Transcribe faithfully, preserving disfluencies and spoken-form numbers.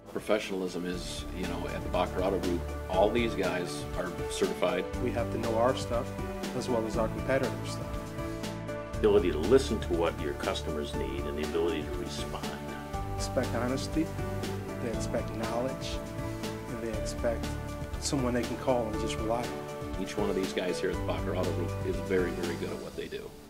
Professionalism is, you know, at the Bocker Auto Group, all these guys are certified. We have to know our stuff as well as our competitors' stuff. The ability to listen to what your customers need and the ability to respond. Expect honesty, they expect knowledge, and they expect someone they can call and just rely on. Each one of these guys here at the Bocker Auto Group is very, very good at what they do.